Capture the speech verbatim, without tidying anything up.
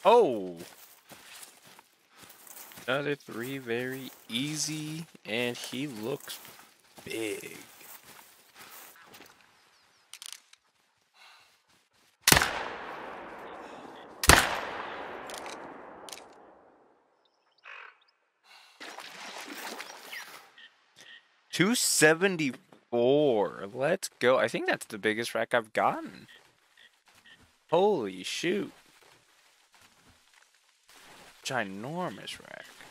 Oh! Another three, very easy, and he looks big. two seventy-four. Let's go. I think that's the biggest rack I've gotten. Holy shoot. Ginormous rack.